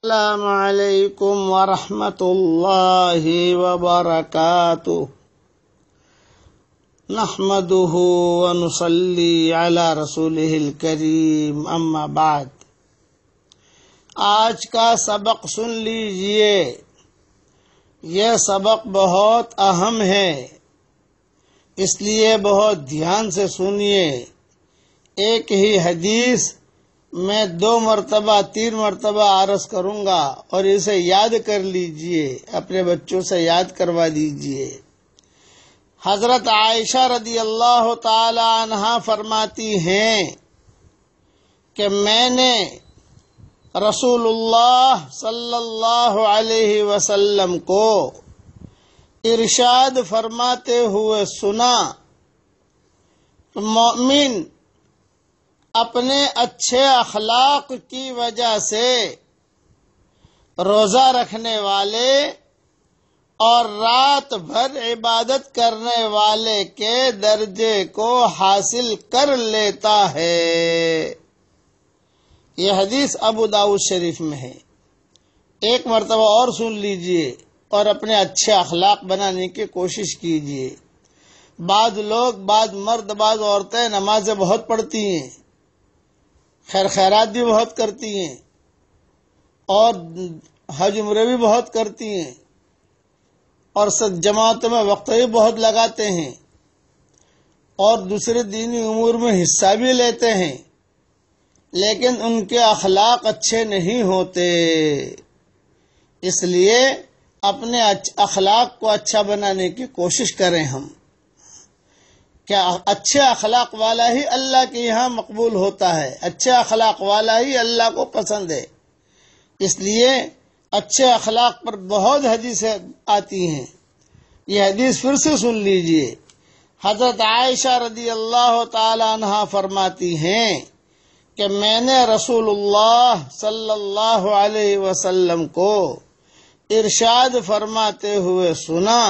السلام علیکم ورحمۃ اللہ وبرکاتہ نحمده ونصلی علی رسولہ الکریم اما بعد۔ آج کا سبق سن لیجئے، یہ سبق بہت اہم ہے، اس لیے بہت دھیان سے سنیے۔ ایک ہی حدیث میں 2 مرتبہ 3 مرتبہ عرض کروں گا اور اسے یاد کر لیجئے، اپنے بچوں سے یاد کروا دیجئے۔ حضرت عائشہ رضی اللہ تعالی عنہا فرماتی ہیں کہ میں نے رسول اللہ صلی اللہ علیہ وسلم کو ارشاد فرماتے ہوئے سنا، مومن اپنے اچھے اخلاق کی وجہ سے روزہ رکھنے والے اور رات بھر عبادت کرنے والے کے درجے کو حاصل کر لیتا ہے۔ یہ حدیث ابو داؤد شریف میں ہے۔ ایک مرتبہ اور سن لیجئے اور اپنے اچھے اخلاق بنانے کی کوشش کیجئے۔ بعض لوگ، بعض مرد، بعض عورتیں نمازیں بہت پڑھتی ہیں، خیرات بھی بہت کرتی ہیں اور حج عمرے بھی بہت کرتی ہیں اور جماعتوں میں وقت بھی بہت لگاتے ہیں اور دوسرے دینی امور میں حصہ بھی لیتے ہیں، لیکن ان کے اخلاق اچھے نہیں ہوتے۔ اس لیے اپنے اخلاق کو اچھا بنانے کی کوشش کریں ہم، کیا اچھے اخلاق والا ہی اللہ کے یہاں مقبول ہوتا ہے، اچھے اخلاق والا ہی اللہ کو پسند ہے۔ اس لیے اچھے اخلاق پر بہت حدیثیں آتی ہیں۔ یہ حدیث پھر سے سن لیجئے۔ حضرت عائشہ رضی اللہ تعالی عنہا فرماتی ہیں کہ میں نے رسول اللہ صلی اللہ علیہ وسلم کو ارشاد فرماتے ہوئے سنا،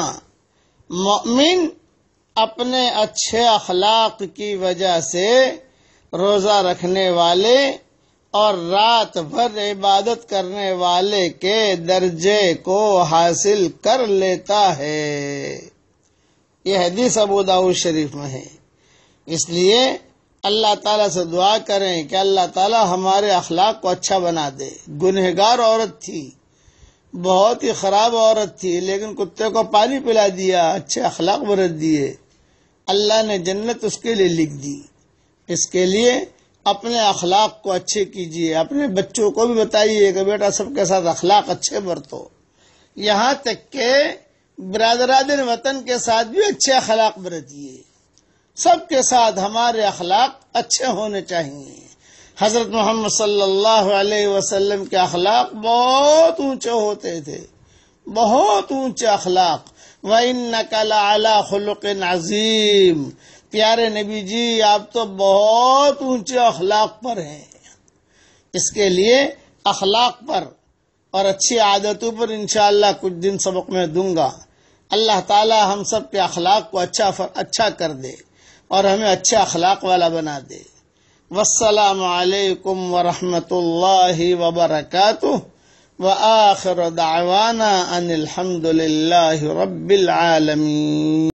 مومن اپنے اچھے اخلاق کی وجہ سے روزہ رکھنے والے اور رات بھر عبادت کرنے والے کے درجے کو حاصل کر لیتا ہے۔ یہ حدیث ابو داؤد شریف میں ہے۔ اس لیے اللہ تعالیٰ سے دعا کریں کہ اللہ تعالیٰ ہمارے اخلاق کو اچھا بنا دے۔ گنہگار عورت تھی، بہت ہی خراب عورت تھی، لیکن کتے کو پانی پلا دیا، اچھے اخلاق برت دیے، اللہ نے جنت اس کے لیے لکھ دی۔ اس کے لیے اپنے اخلاق کو اچھے کیجیے، اپنے بچوں کو بھی بتائیے کہ بیٹا سب کے ساتھ اخلاق اچھے برتو، یہاں تک کہ برادران وطن کے ساتھ بھی اچھے اخلاق برتیے۔ سب کے ساتھ ہمارے اخلاق اچھے ہونے چاہیے۔ حضرت محمد صلی اللہ علیہ وسلم کے اخلاق بہت اونچے ہوتے تھے، بہت اونچے اخلاق۔ وَإِنَّكَ لَعَلَىٰ خُلُقٍ عَظِيمٍ، پیارے نبی جی آپ تو بہت اونچے اخلاق پر ہیں۔ اس کے لیے اخلاق پر اور اچھی عادتوں پر انشاءاللہ کچھ دن سبق میں دوں گا۔ اللہ تعالی ہم سب کے اخلاق کو اچھا کر دے اور ہمیں اچھے اخلاق والا بنا دے۔ والسلام علیکم ورحمۃ اللہ وبرکاتہ، وآخر دعوانا ان الحمد للہ رب العالمین۔